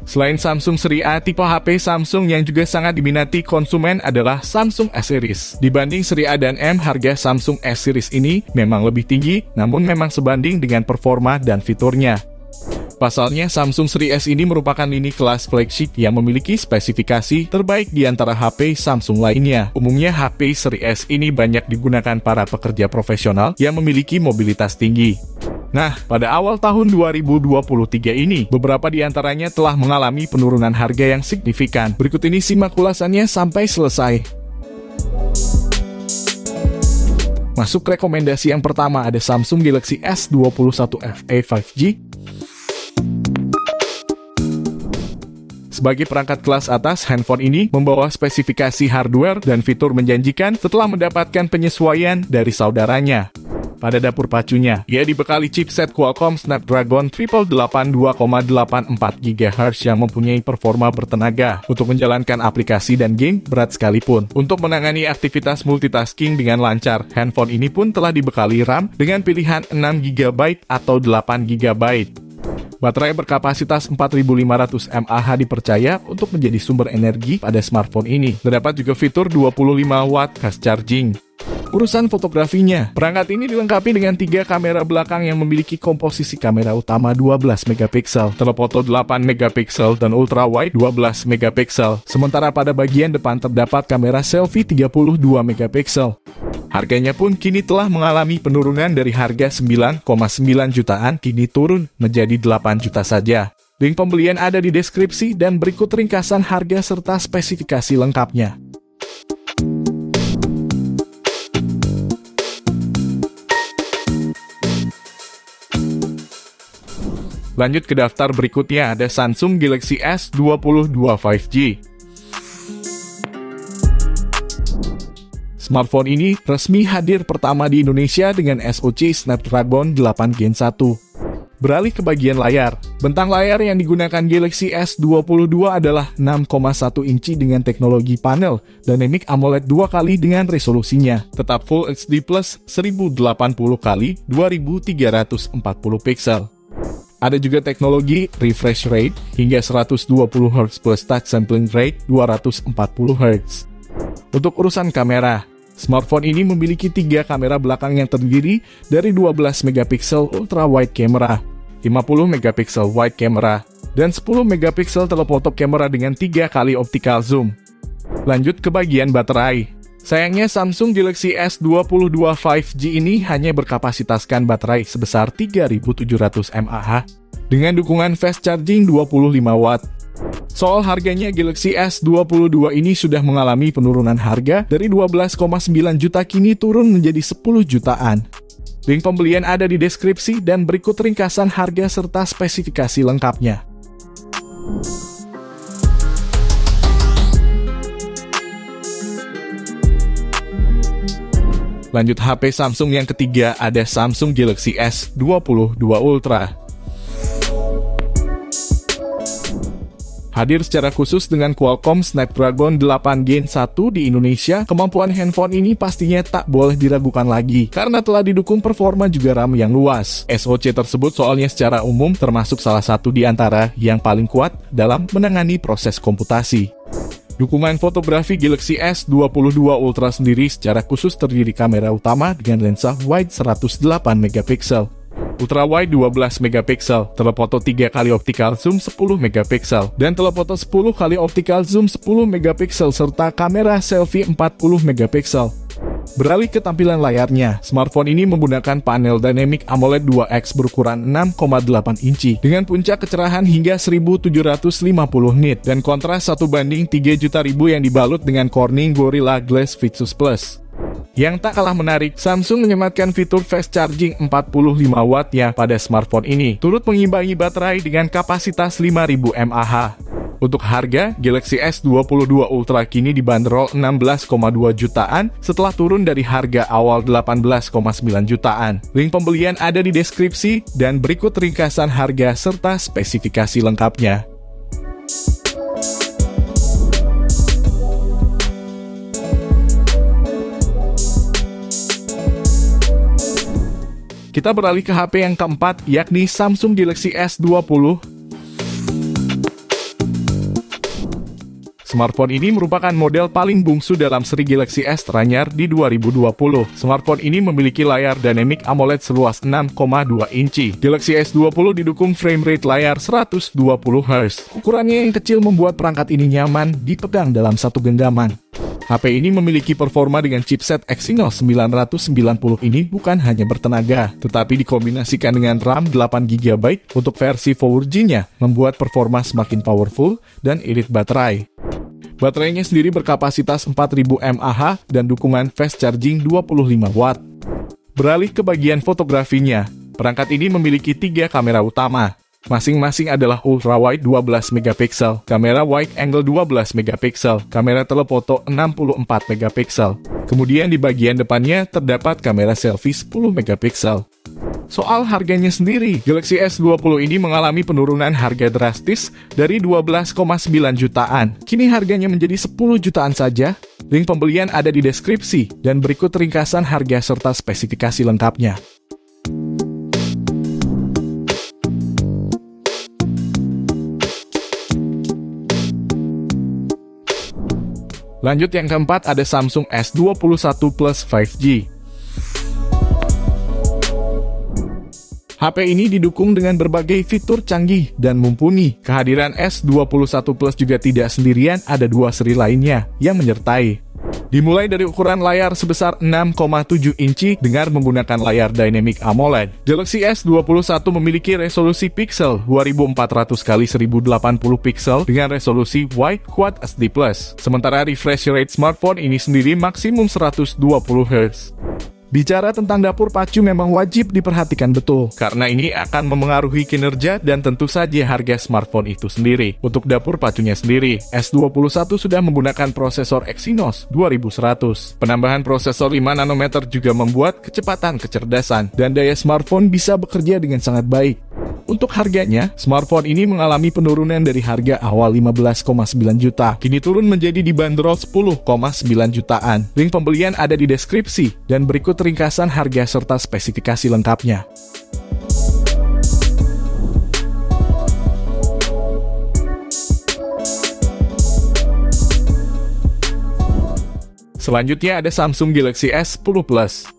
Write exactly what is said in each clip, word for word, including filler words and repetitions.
Selain Samsung seri A, tipe H P Samsung yang juga sangat diminati konsumen adalah Samsung S Series. Dibanding seri A dan M, harga Samsung S Series ini memang lebih tinggi, namun memang sebanding dengan performa dan fiturnya. Pasalnya, Samsung seri S ini merupakan lini kelas flagship yang memiliki spesifikasi terbaik di antara H P Samsung lainnya. Umumnya, H P seri S ini banyak digunakan para pekerja profesional yang memiliki mobilitas tinggi. Nah, pada awal tahun dua ribu dua puluh tiga ini, beberapa di antaranya telah mengalami penurunan harga yang signifikan. Berikut ini simak ulasannya sampai selesai. Masuk rekomendasi yang pertama, ada Samsung Galaxy S dua puluh satu F E lima G. Sebagai perangkat kelas atas, handphone ini membawa spesifikasi hardware dan fitur menjanjikan setelah mendapatkan penyesuaian dari saudaranya. Pada dapur pacunya, ia dibekali chipset Qualcomm Snapdragon delapan delapan dua koma delapan empat gigahertz yang mempunyai performa bertenaga untuk menjalankan aplikasi dan game berat sekalipun. Untuk menangani aktivitas multitasking dengan lancar, handphone ini pun telah dibekali RAM dengan pilihan enam giga byte atau delapan giga byte. Baterai berkapasitas empat ribu lima ratus mAh dipercaya untuk menjadi sumber energi pada smartphone ini. Terdapat juga fitur dua puluh lima watt fast charging. Urusan fotografinya, perangkat ini dilengkapi dengan tiga kamera belakang yang memiliki komposisi kamera utama dua belas megapiksel, telefoto delapan megapiksel, dan ultrawide dua belas megapiksel. Sementara pada bagian depan terdapat kamera selfie tiga puluh dua megapiksel. Harganya pun kini telah mengalami penurunan dari harga sembilan koma sembilan jutaan, kini turun menjadi delapan juta saja. Link pembelian ada di deskripsi dan berikut ringkasan harga serta spesifikasi lengkapnya. Lanjut ke daftar berikutnya, ada Samsung Galaxy S dua puluh dua lima G. Smartphone ini resmi hadir pertama di Indonesia dengan S O C Snapdragon delapan Gen satu. Beralih ke bagian layar, bentang layar yang digunakan Galaxy S dua puluh dua adalah enam koma satu inci dengan teknologi panel Dynamic AMOLED dua kali dengan resolusinya tetap Full H D plus seribu delapan puluh kali dua ribu tiga ratus empat puluh piksel. Ada juga teknologi refresh rate hingga seratus dua puluh hertz plus touch sampling rate dua ratus empat puluh hertz. Untuk urusan kamera, smartphone ini memiliki tiga kamera belakang yang terdiri dari dua belas megapiksel ultra wide camera, lima puluh megapiksel wide camera, dan sepuluh megapiksel telefoto kamera dengan tiga kali optical zoom. Lanjut ke bagian baterai. Sayangnya Samsung Galaxy S dua puluh dua lima G ini hanya berkapasitaskan baterai sebesar tiga ribu tujuh ratus mAh dengan dukungan fast charging dua puluh lima watt. Soal harganya, Galaxy S dua puluh dua ini sudah mengalami penurunan harga dari dua belas koma sembilan juta kini turun menjadi sepuluh jutaan. Link pembelian ada di deskripsi dan berikut ringkasan harga serta spesifikasi lengkapnya. Lanjut H P Samsung yang ketiga, ada Samsung Galaxy S dua puluh dua Ultra. Hadir secara khusus dengan Qualcomm Snapdragon delapan Gen satu di Indonesia, kemampuan handphone ini pastinya tak boleh diragukan lagi, karena telah didukung performa juga RAM yang luas. S O C tersebut soalnya secara umum termasuk salah satu di antara yang paling kuat dalam menangani proses komputasi. Dukungan fotografi Galaxy S dua puluh dua Ultra sendiri secara khusus terdiri kamera utama dengan lensa wide seratus delapan megapiksel, ultrawide dua belas megapiksel, telefoto tiga kali optical zoom sepuluh megapiksel, dan telefoto sepuluh kali optical zoom sepuluh megapiksel serta kamera selfie empat puluh megapiksel. Beralih ke tampilan layarnya, smartphone ini menggunakan panel Dynamic AMOLED dua X berukuran enam koma delapan inci dengan puncak kecerahan hingga seribu tujuh ratus lima puluh nit dan kontras satu banding tiga juta ribu yang dibalut dengan Corning Gorilla Glass Victus Plus. Yang tak kalah menarik, Samsung menyematkan fitur fast charging empat puluh lima watt yang pada smartphone ini turut mengimbangi baterai dengan kapasitas lima ribu mAh. Untuk harga, Galaxy S dua puluh dua Ultra kini dibanderol enam belas koma dua jutaan setelah turun dari harga awal delapan belas koma sembilan jutaan. Link pembelian ada di deskripsi dan berikut ringkasan harga serta spesifikasi lengkapnya. Kita beralih ke H P yang keempat, yakni Samsung Galaxy S dua puluh. Smartphone ini merupakan model paling bungsu dalam seri Galaxy S teranyar di dua ribu dua puluh. Smartphone ini memiliki layar Dynamic AMOLED seluas enam koma dua inci. Galaxy S dua puluh didukung frame rate layar seratus dua puluh hertz. Ukurannya yang kecil membuat perangkat ini nyaman dipegang dalam satu genggaman. H P ini memiliki performa dengan chipset Exynos sembilan ratus sembilan puluh ini bukan hanya bertenaga, tetapi dikombinasikan dengan RAM delapan giga byte untuk versi four G-nya, membuat performa semakin powerful dan irit baterai. Baterainya sendiri berkapasitas empat ribu mAh dan dukungan fast charging dua puluh lima watt. Beralih ke bagian fotografinya, perangkat ini memiliki tiga kamera utama. Masing-masing adalah ultrawide dua belas megapiksel, kamera wide angle dua belas megapiksel, kamera telefoto enam puluh empat megapiksel. Kemudian di bagian depannya terdapat kamera selfie sepuluh megapiksel. Soal harganya sendiri, Galaxy S dua puluh ini mengalami penurunan harga drastis dari dua belas koma sembilan jutaan. Kini harganya menjadi sepuluh jutaan saja. Link pembelian ada di deskripsi, dan berikut ringkasan harga serta spesifikasi lengkapnya. Lanjut yang keempat ada Samsung S dua puluh satu Plus lima G. H P ini didukung dengan berbagai fitur canggih dan mumpuni. Kehadiran S dua puluh satu Plus juga tidak sendirian, ada dua seri lainnya yang menyertai. Dimulai dari ukuran layar sebesar enam koma tujuh inci dengan menggunakan layar Dynamic AMOLED. Galaxy S dua puluh satu memiliki resolusi piksel dua ribu empat ratus kali seribu delapan puluh piksel dengan resolusi Wide Quad H D plus. Sementara refresh rate smartphone ini sendiri maksimum seratus dua puluh hertz. Bicara tentang dapur pacu memang wajib diperhatikan betul, karena ini akan memengaruhi kinerja dan tentu saja harga smartphone itu sendiri. Untuk dapur pacunya sendiri, S dua puluh satu sudah menggunakan prosesor Exynos dua ribu seratus. Penambahan prosesor lima nanometer juga membuat kecepatan kecerdasan, dan daya smartphone bisa bekerja dengan sangat baik. Untuk harganya, smartphone ini mengalami penurunan dari harga awal lima belas koma sembilan juta, kini turun menjadi dibanderol sepuluh koma sembilan jutaan. Link pembelian ada di deskripsi, dan berikut ringkasan harga serta spesifikasi lengkapnya. Selanjutnya ada Samsung Galaxy S sepuluh Plus.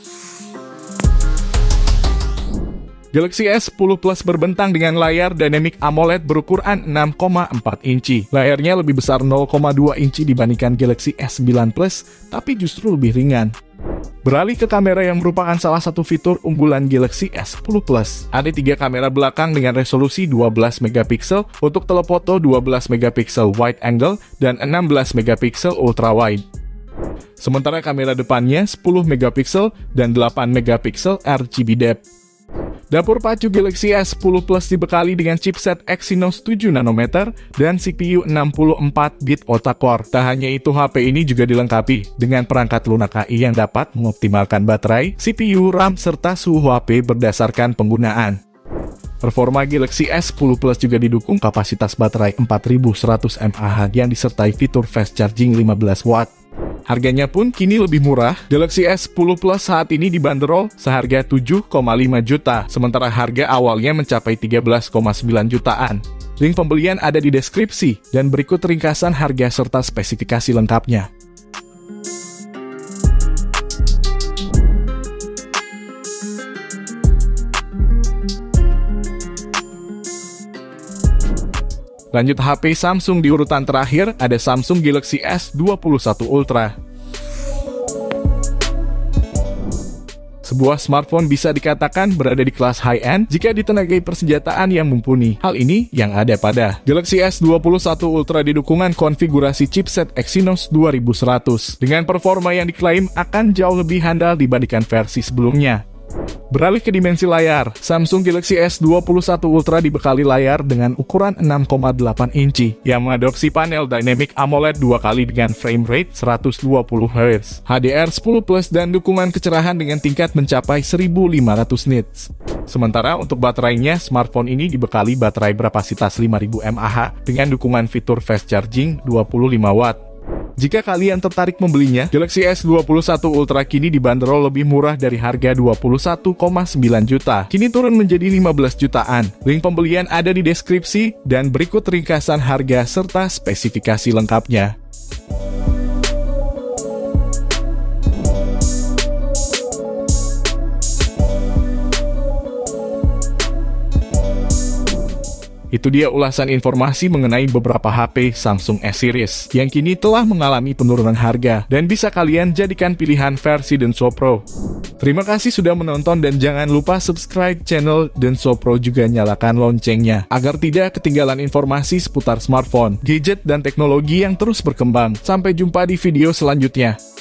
Galaxy S sepuluh Plus berbentang dengan layar Dynamic AMOLED berukuran enam koma empat inci. Layarnya lebih besar nol koma dua inci dibandingkan Galaxy S sembilan Plus, tapi justru lebih ringan. Beralih ke kamera yang merupakan salah satu fitur unggulan Galaxy S sepuluh Plus. Ada tiga kamera belakang dengan resolusi dua belas megapiksel untuk telefoto, dua belas megapiksel wide angle, dan enam belas megapiksel ultra wide. Sementara kamera depannya sepuluh megapiksel dan delapan megapiksel R G B depth. Dapur pacu Galaxy S sepuluh Plus dibekali dengan chipset Exynos tujuh nanometer dan C P U enam puluh empat bit octa-core. Tak hanya itu, H P ini juga dilengkapi dengan perangkat lunak A I yang dapat mengoptimalkan baterai, C P U, RAM, serta suhu H P berdasarkan penggunaan. Performa Galaxy S sepuluh Plus juga didukung kapasitas baterai empat ribu seratus mAh yang disertai fitur fast charging lima belas watt. Harganya pun kini lebih murah. Galaxy S sepuluh Plus saat ini dibanderol seharga tujuh koma lima juta, sementara harga awalnya mencapai tiga belas koma sembilan jutaan. Link pembelian ada di deskripsi, dan berikut ringkasan harga serta spesifikasi lengkapnya. Lanjut H P Samsung di urutan terakhir, ada Samsung Galaxy S dua puluh satu Ultra. Sebuah smartphone bisa dikatakan berada di kelas high-end jika ditenagai persenjataan yang mumpuni. Hal ini yang ada pada Galaxy S dua puluh satu Ultra didukungan konfigurasi chipset Exynos dua ribu seratus dengan performa yang diklaim akan jauh lebih handal dibandingkan versi sebelumnya. Beralih ke dimensi layar, Samsung Galaxy S dua puluh satu Ultra dibekali layar dengan ukuran enam koma delapan inci yang mengadopsi panel Dynamic AMOLED dua kali dengan frame rate seratus dua puluh hertz, H D R sepuluh plus, dan dukungan kecerahan dengan tingkat mencapai seribu lima ratus nits. Sementara untuk baterainya, smartphone ini dibekali baterai berkapasitas lima ribu mAh dengan dukungan fitur fast charging dua puluh lima watt. Jika kalian tertarik membelinya, Galaxy S dua puluh satu Ultra kini dibanderol lebih murah dari harga dua puluh satu koma sembilan juta. Kini turun menjadi lima belas jutaan. Link pembelian ada di deskripsi dan berikut ringkasan harga serta spesifikasi lengkapnya. Itu dia ulasan informasi mengenai beberapa H P Samsung S-Series yang kini telah mengalami penurunan harga dan bisa kalian jadikan pilihan versi Denso Pro. Terima kasih sudah menonton dan jangan lupa subscribe channel Denso Pro, juga nyalakan loncengnya agar tidak ketinggalan informasi seputar smartphone, gadget, dan teknologi yang terus berkembang. Sampai jumpa di video selanjutnya.